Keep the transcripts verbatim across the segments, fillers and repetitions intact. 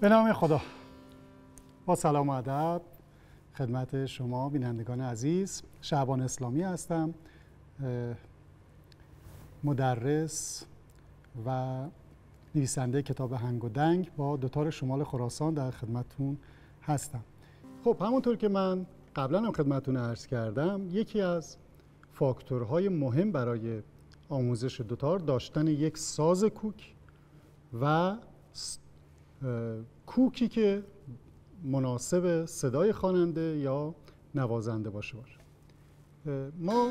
به نام خدا. با سلام و ادب خدمت شما بینندگان عزیز. شعبان اسلامی هستم، مدرس و نویسنده کتاب هنگ و دنگ با دوتار شمال خراسان در خدمتتون هستم. خب همونطور که من قبلا هم خدمتتون عرض کردم، یکی از فاکتورهای مهم برای آموزش دوتار داشتن یک ساز کوک و کوکی که مناسب صدای خواننده یا نوازنده باشه باشه. ما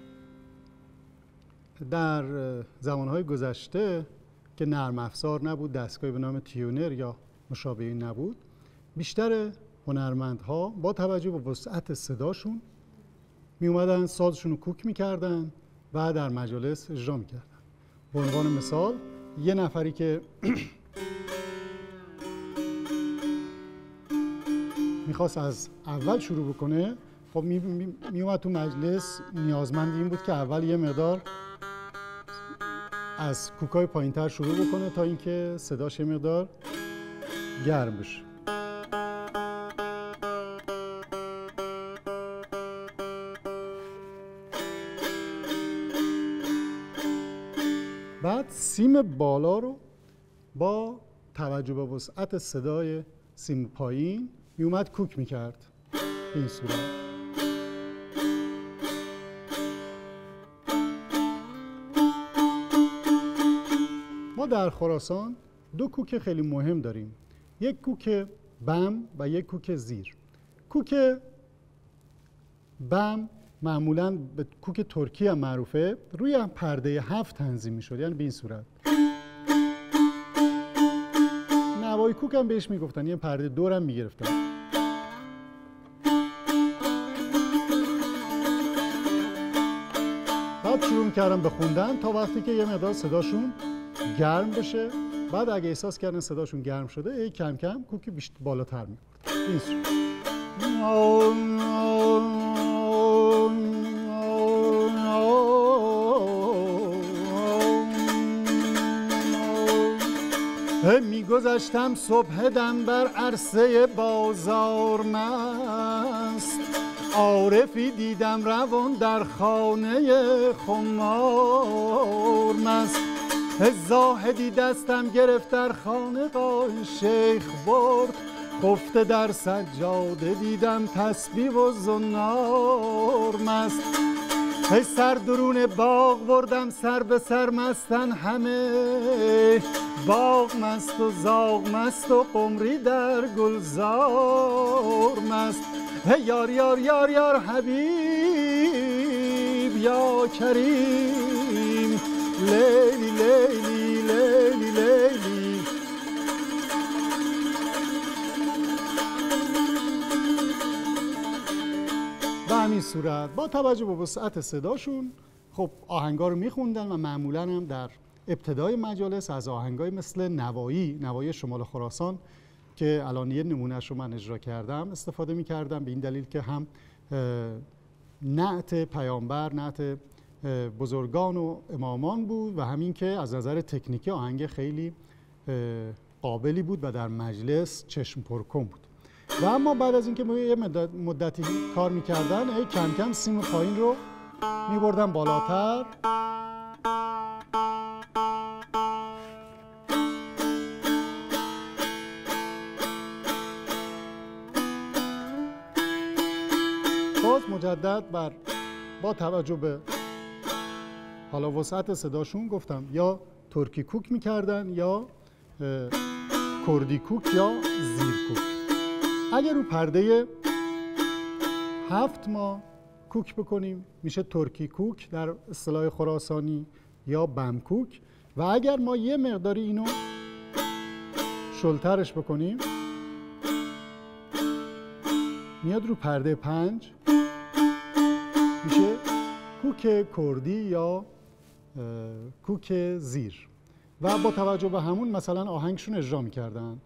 در زمانهای گذشته که نرم افزار نبود، دستگاهی به نام تیونر یا مشابهی نبود، بیشتر هنرمندها با توجه به وسعت صداشون می اومدن سازشون رو کوک میکردن و در مجالس اجرا میکردن. به عنوان مثال یه نفری که میخواست از اول شروع بکنه، خب می, می, می اومد تو مجلس، نیازمند این بود که اول یه مقدار از کوکای پایینتر شروع بکنه تا اینکه صداش یه مقدار گرم بشه. بعد سیم بالا رو با توجه به وسعت صدای سیم پایین می اومد کوک میکرد به این صورت. ما در خراسان دو کوک خیلی مهم داریم، یک کوک بم و یک کوک زیر. کوک بم معمولاً به کوک ترکی هم معروفه، روی هم پرده هفت تنظیم میشد، یعنی به این صورت. نوای کوک هم بهش میگفتن، یه پرده دور هم میگرفتن. بعد شروع میکردن به خوندن تا وقتی که یه مقدار صداشون گرم بشه. بعد اگه احساس کردن صداشون گرم شده، کم کم کوک بیشتر بالاتر میبرد. این صورت. میگذشتم صبح دم بر عرصه بازار مست، عارفی دیدم روان در خانه خمار مست. زاهدی دستم گرفت در خانقاه شیخ برد، خفته در سجاده دیدم تسبیح و زنار مست. ای سر درون باغ بردم سر به سر مستن همه، باغ مست و زاغ مست و قمری در گلزار مست. هی یار یار یار یار حبیب یا کریم، لیلی لیلی لیلی لیلی. به همین صورت با توجه به وسعت صداشون خب آهنگا رو میخوندن و معمولاً هم در ابتدای مجالس از آهنگای مثل نوایی، نوایی شمال خراسان که الان یه نمونهش رو من اجرا کردم استفاده میکردم، به این دلیل که هم نعت پیامبر، نعت بزرگان و امامان بود و همین که از نظر تکنیکی آهنگ خیلی قابلی بود و در مجلس چشم پرکن بود. و اما بعد از اینکه ما یه مدتی کار میکردن، ای کم کم سیم پایین رو میبردن بالاتر. باز مجدد بر با توجه به حالا وسعت صداشون گفتم یا ترکی کوک میکردن یا کردی کوک یا زیر کوک. اگر رو پرده هفت ما کوک بکنیم میشه ترکی کوک در اصطلاح خراسانی یا بم کوک، و اگر ما یه مقداری اینو شلترش بکنیم میاد رو پرده پنج، میشه کوک کردی یا کوک زیر. و با توجه به همون مثلا آهنگشون اجرا میکردن.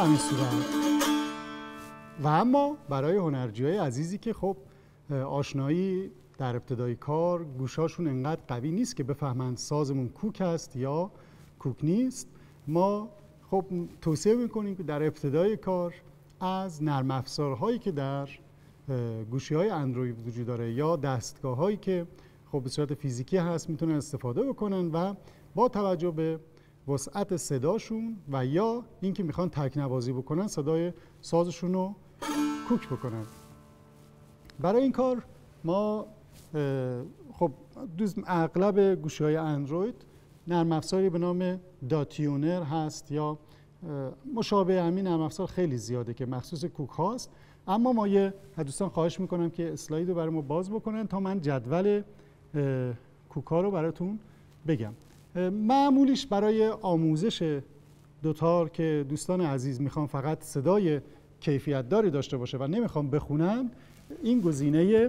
همین صورت. و اما برای هنرجوهای عزیزی که خب آشنایی در ابتدای کار گوشاشون انقدر قوی نیست که بفهمند سازمون کوک است یا کوک نیست، ما خب توصیه میکنیم که در ابتدای کار از نرم افزارهایی که در گوشی‌های اندروید وجود داره یا دستگاه‌هایی که خب به صورت فیزیکی هست میتونن استفاده بکنن و با توجه به وسعت صداشون و یا اینکه میخوان تکنوازی بکنن صدای سازشون رو کوک بکنن. برای این کار ما خب اغلب گوشی‌های اندروید نرم افزاری به نام داتیونر هست یا مشابه همین نرم افزار خیلی زیاده که مخصوص کوک هاست. اما ما یه دوستان خواهش میکنم که اسلاید رو برای ما باز بکنن تا من جدول کوک ها رو براتون بگم. معمولیش برای آموزش دوتار که دوستان عزیز میخوان فقط صدای کیفیت داری داشته باشه و نمیخوان بخونن، این گزینه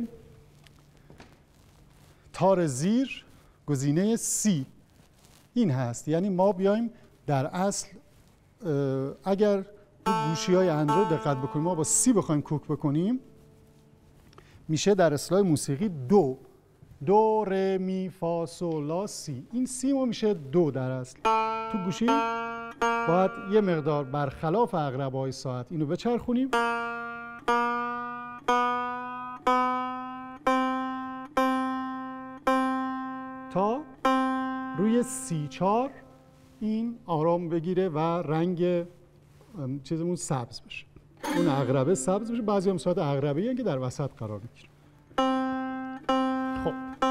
تار زیر، گزینه سی این هست. یعنی ما بیایم در اصل اگر تو گوشی های اندروید دقت بکنیم ما با سی بخوایم کوک بکنیم میشه در اصطلاح موسیقی دو دو ر می فا سو لا سی. این سی ما میشه دو. در اصل تو گوشی باید یه مقدار برخلاف عقربه‌های ساعت اینو بچرخونیم تا روی سی چار این آرام بگیره و رنگ چیزمون سبز بشه، اون عقربه سبز بشه. بعضی هم صورت عقربه‌ای هستن که در وسط قرار میگیره. خب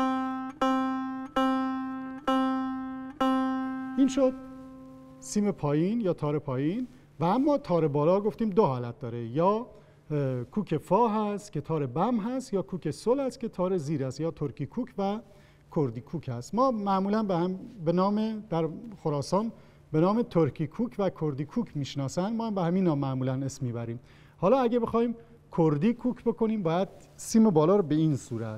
این شد سیم پایین یا تار پایین. و اما تار بالا گفتیم دو حالت داره، یا کوک فا هست که تار بم هست یا کوک سل هست که تار زیر است، یا ترکی کوک و کردی کوک هست. ما معمولا به هم به نام در خراسان به نام ترکی کوک و کردی کوک میشناسن، ما هم به همین نام معمولا اسم میبریم. حالا اگه بخوایم کردی کوک بکنیم باید سیم بالا رو به این صورت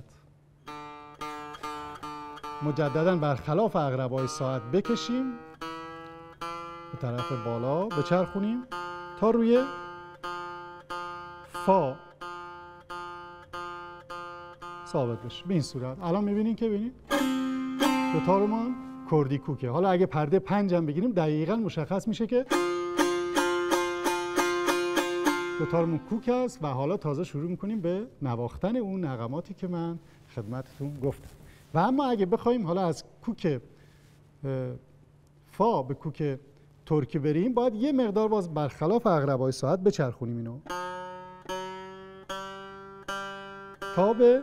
مجددا برخلاف عقربه‌های ساعت بکشیم به طرف بالا بچرخونیم تا روی فا ثابت بشه به این صورت. الان میبینین که ببینید دو تار ما کردی کوکه. حالا اگه پرده پنج هم بگیریم دقیقاً مشخص میشه که دو تارمون کوک است و حالا تازه شروع میکنیم به نواختن اون نغماتی که من خدمتتون گفتم. و اما اگه بخوایم حالا از کوک فا به کوک ترکی بریم باید یه مقدار باز برخلاف عقربه‌های ساعت بچرخونیم اینو تا به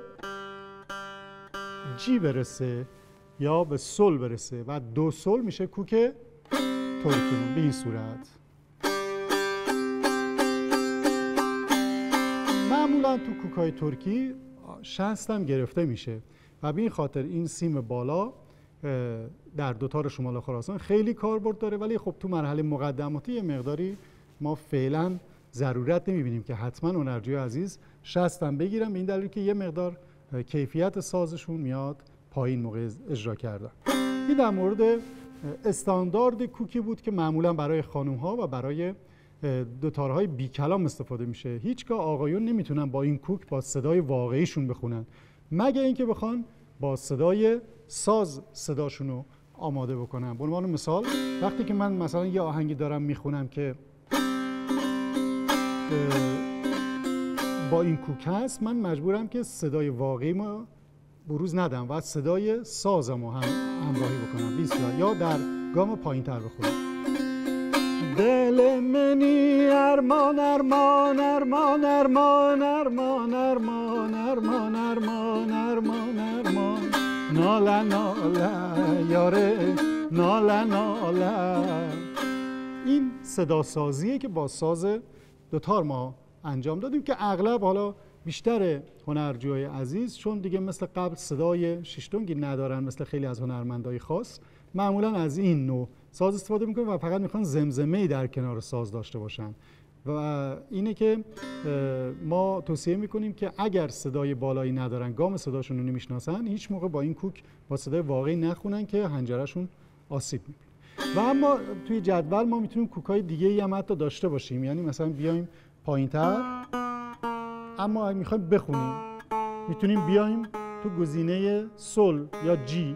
جی برسه یا به سل برسه و دو سل میشه کوک ترکیمون به این صورت. معمولا تو کوکای ترکی شست هم گرفته میشه و به این خاطر این سیم بالا در دوتار شمال خراسان خیلی کاربرد داره، ولی خب تو مرحله مقدماتی یه مقداری ما فعلا ضرورت نمیبینیم که حتما هنرجوی عزیز شست هم بگیرن، به این دلیل که یه مقدار کیفیت سازشون میاد پایین موقع اجرا کردن. این در مورد استاندارد کوکی بود که معمولا برای خانم ها و برای دوتارهای بی کلام استفاده میشه. هیچگاه آقایون نمیتونن با این کوک با صدای واقعیشون بخونن مگه اینکه بخوان با صدای ساز صداشون رو آماده بکنن. به عنوان مثال وقتی که من مثلا یه آهنگی دارم میخونم که با این کوک هست، من مجبورم که صدای واقعی ما بروز ندم و صدای سازم رو هم همراهی بکنم بیست یا در گام پایین تر بخونم. دل منی ارمان ارمان ارمان ارمان ارمان ارمان ارمان ارمان ارمان ارمان ناله ناله یاره ناله ناله. این صدا سازیه که با ساز دوتار ما انجام دادیم که اغلب حالا بیشتر هنرجوهای عزیز چون دیگه مثل قبل صدای شیشتونگی ندارن مثل خیلی از هنرمندای خاص، معمولا از این نوع ساز استفاده میکنن و فقط میخوان زمزمه‌ای در کنار ساز داشته باشن. و اینه که ما توصیه میکنیم که اگر صدای بالایی ندارن، گام صداشون رو نمیشناسن، هیچ موقع با این کوک با صدای واقعی نخونن که حنجرهشون آسیب میبینه. و اما توی جدول ما میتونیم کوکای دیگه ای هم حتی داشته باشیم، یعنی مثلا بیایم پایین‌تر، اما میخوایم بخونیم میتونیم بیایم تو گزینه سول یا جی،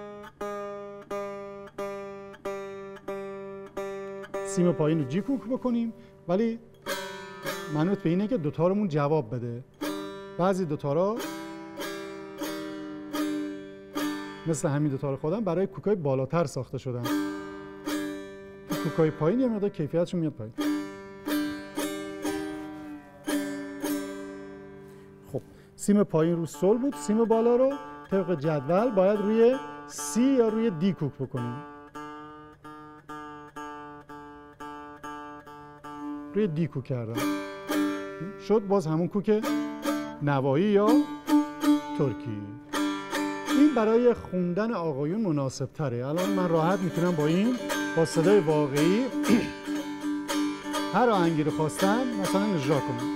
سیم پایین رو جی کوک بکنیم، ولی منوط به اینه که دوتارمون جواب بده. بعضی دوتارا مثل همین دوتار خودم برای کوکای بالاتر ساخته شدن، تو کوکای پایین یه مقدار کیفیتشون میاد پایین. خب سیم پایین رو سول بود، سیم بالا رو طبق جدول باید روی سی یا روی دی کوک بکنیم. روی دی کوک کردم شد باز همون کوک نوایی یا ترکی. این برای خوندن آقایون مناسب تره. الان من راحت میتونم با این با صدای واقعی هر آهنگی رو خواستم مثلا اجرا کنم.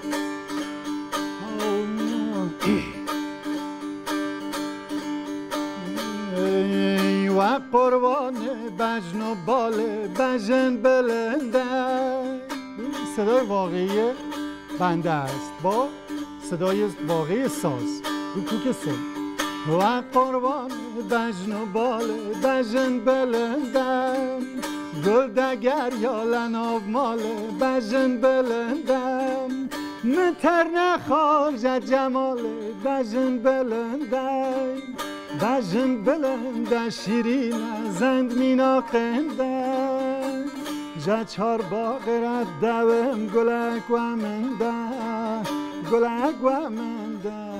ای و قربان بجن و باله بجن بلنده، صدای واقعی بنده است با صدای واقعی ساز رو کوک سول. و قربان بجن و باله بجن بلندم، گل دگر یا لناو ماله بجن بلندم، متر نخواجه جماله بجن بلندم، بجن بلنده شیرین زند مینا قندم، جا چار باقرت دوم گلک و منده گلک و منده.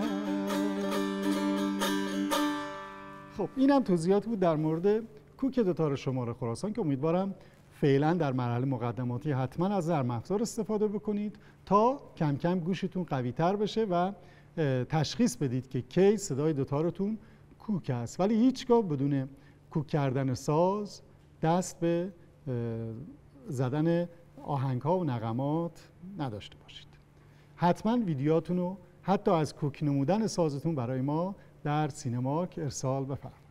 خب اینم توضیحات بود در مورد کوک دوتار شماره خراسان که امیدوارم فعلا در مرحله مقدماتی حتما از نرم افزار استفاده بکنید تا کم کم گوشتون قوی تر بشه و تشخیص بدید که کی صدای دوتارتون کوک است، ولی هیچگاه بدون کوک کردن ساز دست به زدن آهنگ ها و نغمات نداشته باشید. حتما ویدیوهاتون رو حتی از کوک نمودن سازتون برای ما در سینماک ارسال بفرمایید.